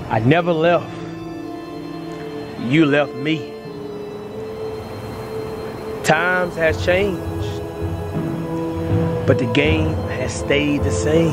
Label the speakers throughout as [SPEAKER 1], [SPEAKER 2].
[SPEAKER 1] I never left. You left me. Times has changed, but the game has stayed the same.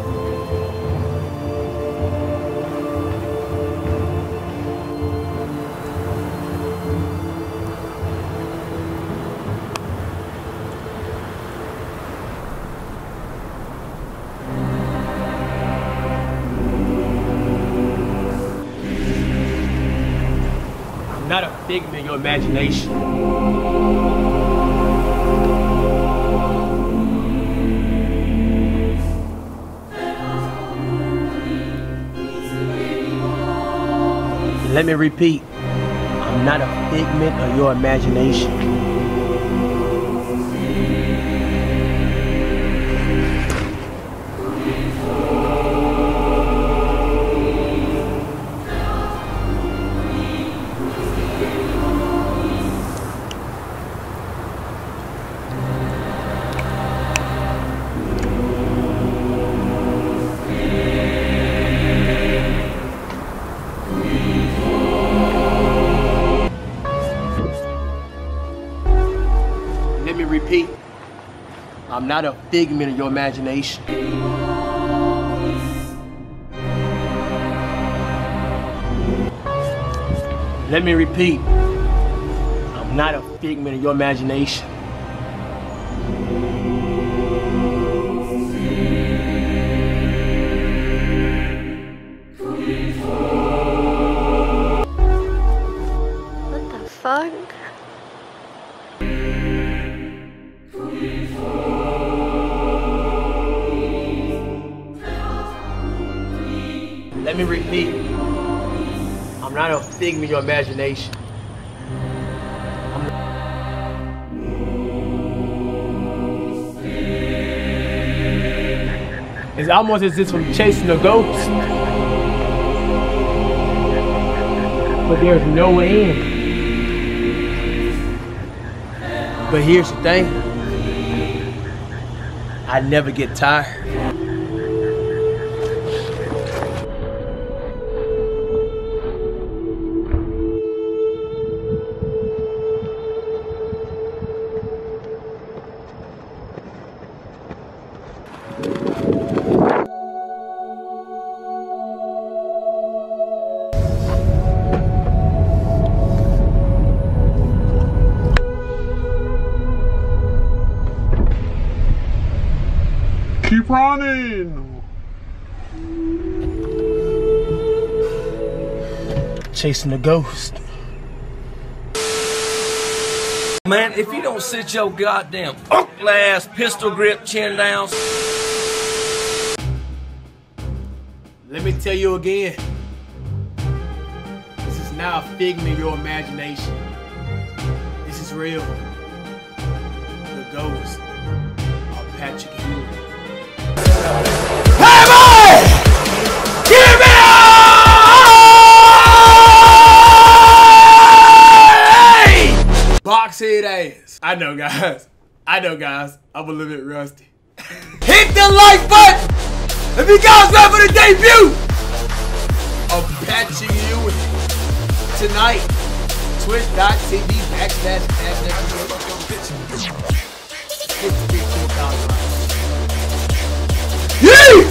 [SPEAKER 1] Not a figment of your imagination. Let me repeat, I'm not a figment of your imagination. Let me repeat, I'm not a figment of your imagination. Let me repeat, I'm not a figment of your imagination.
[SPEAKER 2] What the fuck?
[SPEAKER 1] Let me repeat, I'm not a figment of your imagination. It's almost as if I'm chasing a ghost, but there's no end. But here's the thing, I never get tired.
[SPEAKER 3] Keep running!
[SPEAKER 1] Chasing a ghost.
[SPEAKER 4] Man, if you don't sit your goddamn uncle ass pistol grip chin down.
[SPEAKER 1] Let me tell you again. This is not a figment of your imagination. This is real. The ghost of Patrick Ewing. Hey boy! Give me a box head ass. I know guys. I'm a little bit rusty. Hit the like button if you guys ready for the debut of Patrick Ewing tonight. Twitch.tv/.